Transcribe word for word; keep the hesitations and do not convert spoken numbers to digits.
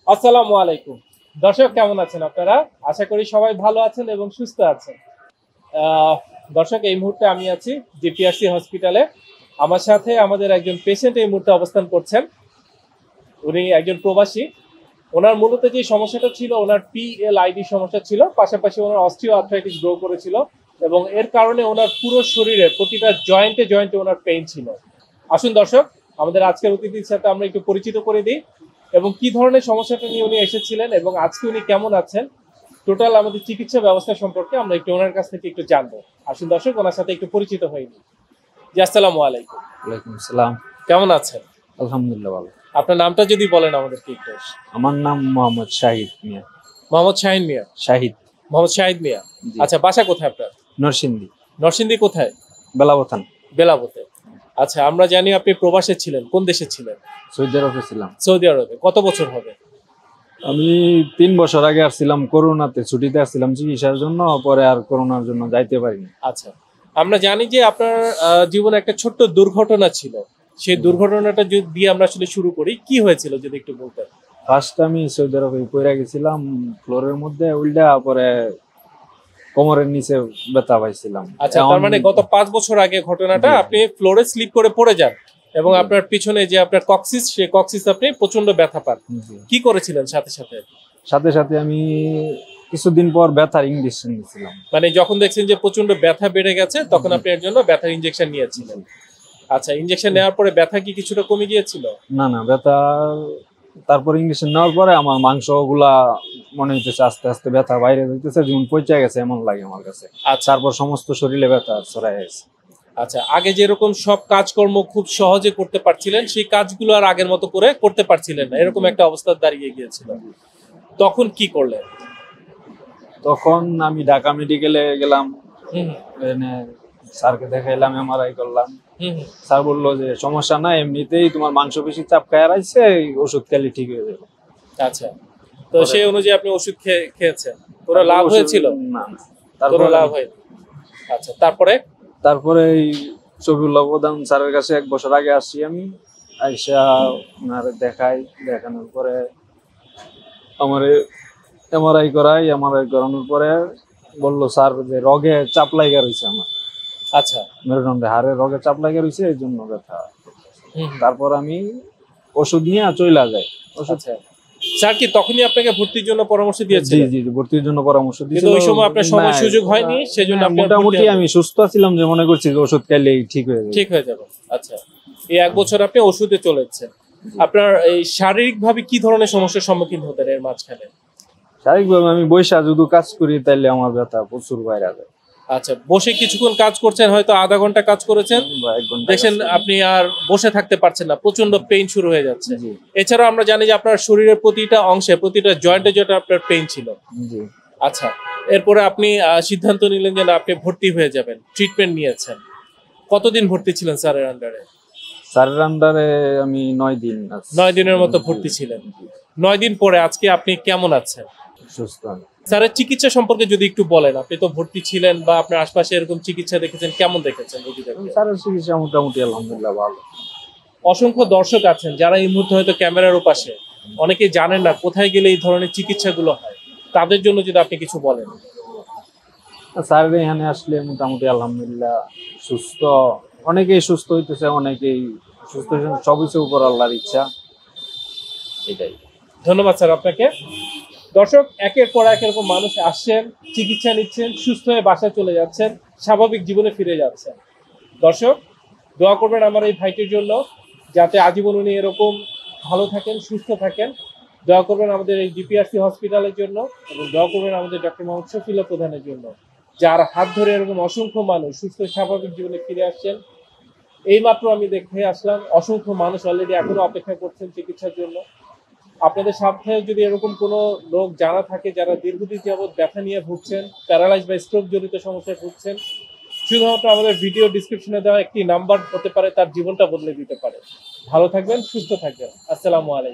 আসসালামু আলাইকুম। দর্শক কেমন আছেন আপনারা? আশা করি সবাই ভালো আছেন এবং সুস্থ আছেন। আহ দর্শক এই মুহূর্তে আমি আছি জিপিআরসি হসপিটালে। আমার সাথে আমাদের একজন পেশেন্ট এই মুহূর্তে অবস্থান করছেন। উনি একজন প্রবাসী। ওনার মূলত যে সমস্যাটা ছিল ওনার পিএলআইডি সমস্যা ছিল। পাশাপাশি ওনার অস্টিও আর্থ্রাইটিস গ্রো করেছিল এবং এর কারণে ওনার পুরো শরীরে প্রতিটা জয়েন্টে জয়েন্টে ওনার পেইন ছিল। আসুন দর্শক, আমাদের আজকের অতিথির সাথে আমরা একটু পরিচিত করে দিই এবং কি ধরনের সমস্যাটা নিয়ে উনি এসেছিলেন এবং আজকে উনি কেমন আছেন, টোটাল আমাদের চিকিৎসা ব্যবস্থা সম্পর্কে আমরা একটু ওনার কাছ থেকে একটু জানবো। আসুন দর্শক, ওনার সাথে একটু পরিচিত হয়ে নিই। জি, আসসালামু আলাইকুম। ওয়ালাইকুম আসসালাম। কেমন আছেন? আলহামদুলিল্লাহ ভালো। আপনার নামটা যদি বলেন আমাদেরকে একটু। আমার নাম মোহাম্মদ শাহিদ মিয়া। মোহাম্মদ শাহিন মিয়া। শাহিদ। মোহাম্মদ শাহিদ মিয়া। জি। আচ্ছা, বাসা কোথায় আপনার? নরসিংদী। নরসিংদী কোথায়? বেলাবথান। বেলাবতে। আচ্ছা, আমরা জানি আপনি প্রবাসে ছিলেন। কোন দেশে ছিলেন? সৌদি আরবে ছিলাম। সৌদি আরবে। কত বছর হবে? আমি তিন বছর আগে আসছিলাম করোনাতে, ছুটিতে আসছিলাম চিকিৎসার জন্য, পরে আর করোনার জন্য যাইতে পারিনি। আচ্ছা, আমরা জানি যে আপনার আহ, জীবনে একটা ছোট্ট দুর্ঘটনা ছিল। সেই দুর্ঘটনাটা যদি দিয়ে আমরা আসলে শুরু করি, কি হয়েছিল যদি একটু বলতেন। ফার্স্ট আমি সৌদি আরবে পড়ে গেছিলাম ফ্লোরের মধ্যে, উল্টা পরে কোমরের নিচে ব্যথা পাইছিলাম। আচ্ছা, তার মানে গত পাঁচ বছর আগে ঘটনাটা, জি। আপনি ফ্লোরে স্লিপ করে পড়ে যান এবং জি। আপনার পিছনে যে আপনার কক্সিস, সেই কক্সিস আপনি প্রচন্ড ব্যথা পান। জি। কি করেছিলেন সাথে সাথে? সাথে সাথে আমি কিছুদিন পর ব্যথার ইঞ্জেকশন নিয়েছিলাম। মানে যখন দেখছেন যে প্রচন্ড ব্যথা বেড়ে গেছে তখন আপনি এর জন্য ব্যথার ইনজেকশন নিয়েছিলেন। আচ্ছা, ইনজেকশন নেওয়ার পরে ব্যথা কি কিছুটা কমে গিয়েছিল? না না ব্যথা, তারপর ইঞ্জেকশন নেওয়ার পরে আমার মাংস গুলা মনে হইতেছে আস্তে আস্তে ব্যথা বাইরে হইতেছে, যেমন পচে গেছে এমন লাগে আমার কাছে। আচ্ছা। তারপর সমস্ত শরীরে ব্যথা ছড়াই গেছে। আচ্ছা, আগে যেরকম সব কাজকর্ম খুব সহজে করতে পারছিলেন, সেই কাজগুলো আর আগের মতো করে করতে পারছিলেন না, এরকম একটা অবস্থা দাঁড়িয়ে গিয়েছিল। তখন কি করলেন? তখন আমি ঢাকা মেডিকেলে গেলাম, হুম এনে স্যারকে দেখাইলাম, এমআরআই করলাম। হুম হুম। স্যার বললো যে সমস্যা নাই, এমনিতেই তোমার মাংসপেশি চাপ খায় আইছে, ওষুধ খেলে ঠিক হয়ে যাবে। আচ্ছা, তো সেই অনুযায়ী আপনি ওষুধ খেয়ে- খেয়েছেন, কোনো লাভ হয়েছিল? না না। কোনো তারপরে লাভ হয়নি। আচ্ছা, তারপরে? তারপরে এই শফিউল্লাহ প্রধান স্যারের কাছে এক বছর আগে আসছি আমি, আইসা ওনার দেখাই, দেখানোর পরে আমার এমআরআই করাই, এমআরআই করানোর পরে বললো স্যার যে রগে চাপ লাগা রয়েছে আমার, আচ্ছা। মেরুদণ্ডে হাড়ে রগে চাপ লাগা রয়েছে, এই জন্য ব্যথা। হুম হুম। তারপর আমি ওষুধ নিয়ে চইলা যাই। ওষুধ আচ্ছা, স্যার কি তখনই আপনাকে ভর্তির জন্য পরামর্শ জি দিয়েছিলেন? জি জি, ভর্তির জন্য পরামর্শ কিন্তু দিয়েছিল। ওই সময় আপনার সময় না, সুযোগ হয়নি, সেজন্য না, আপনি আর ভর্তি মোটামুটি হননি। আমি সুস্থ ছিলাম, যে মনে করছি যে ওষুধ খাইলেই ঠিক হয়ে যাবে। ঠিক হয়ে যাবে। আচ্ছা, এই এক বছর আপনি ওষুধে চলেছেন। আপনার এই শারীরিক ভাবে কি ধরনের সমস্যার সম্মুখীন হতেন এর মাঝখানে? স্বাভাবিকভাবে আমি বৈশা যদি কাজ করি তাইলে আমার ব্যথা প্রচুর বাইরে যায়। আচ্ছা, বসে কিছুক্ষণ কাজ করছেন, হয়তো আধা ঘন্টা কাজ করেছেন, বা এক ঘন্টা দেখছেন কাজ করি। আপনি আর বসে থাকতে পারছেন না, প্রচন্ড পেইন শুরু হয়ে যাচ্ছে। জি এছাড়াও আমরা জানি যে আপনার শরীরের প্রতিটা অংশে, প্রতিটা জয়েন্টে জয়েন্টে আপনার পেইন ছিল। জি। আচ্ছা, এরপরে আপনি আহ, সিদ্ধান্ত নিলেন যে না, আপনি ভর্তি হয়ে যাবেন, ট্রিটমেন্ট নিয়েছেন। কতদিন ভর্তি ছিলেন স্যারের আন্ডারে? স্যারের আন্ডারে আমি নয় দিন আছি। নয় দিনের মতো জি, ভর্তি ছিলেন। জি, নয় দিন পরে আজকে আপনি কেমন আছেন? সুস্থ আমি। স্যারের চিকিৎসা সম্পর্কে যদি একটু বলেন, আপনি তো ভর্তি ছিলেন বা আপনার আশপাশে এরকম চিকিৎসা দেখেছেন, কেমন দেখেছেন রোগীদেরকে? স্যারের চিকিৎসা মোটামুটি আলহামদুলিল্লাহ ভালো। অসংখ্য দর্শক আছেন যারা এই মুহূর্তে হয়তো ক্যামেরার ওপাশে, অনেকেই জানেন না কোথায় গেলে এই ধরনের চিকিৎসাগুলো হয়, তাদের জন্য যদি আপনি কিছু বলেন। স্যারের এখানে আসলে মোটামুটি আলহামদুলিল্লাহ সুস্থ, অনেকেই সুস্থ হইতেছে, অনেকেই সুস্থ হইতেছে, সব কিছু উপর আল্লাহর ইচ্ছা, এটাই। ধন্যবাদ স্যার আপনাকে। দর্শক, একের পর এক এরকম মানুষ আসছেন, চিকিৎসা নিচ্ছেন, সুস্থ হয়ে বাসায় চলে যাচ্ছেন, স্বাভাবিক জীবনে ফিরে যাচ্ছেন। দর্শক, দোয়া করবেন আমার এই ভাইটির জন্য, যাতে আজীবন উনি এরকম ভালো থাকেন, সুস্থ থাকেন। দোয়া করবেন আমাদের এই জিপিআরসি হসপিটালের জন্য এবং দোয়া করবেন আমাদের ডক্টর মোহাম্মদ শফিউল্লাহ প্রধানের জন্য, যার হাত ধরে এরকম অসংখ্য মানুষ সুস্থ স্বাভাবিক জীবনে ফিরে আসছেন। এইমাত্র আমি দেখে আসলাম অসংখ্য মানুষ অলরেডি এখনো অপেক্ষা করছেন চিকিৎসার জন্য। আপনাদের সাথে যদি এরকম কোনো লোক জানা থাকে যারা দীর্ঘদিন যাবৎ ব্যথা নিয়ে ভুগছেন, প্যারালাইজ বা স্ট্রোক জনিত সমস্যায় ভুগছেন, শুধুমাত্র আমাদের ভিডিও ডিসক্রিপশনে দেওয়া একটি নাম্বার হতে পারে তার জীবনটা বদলে দিতে পারে। ভালো থাকবেন, সুস্থ থাকবেন। আসসালামু আলাইকুম।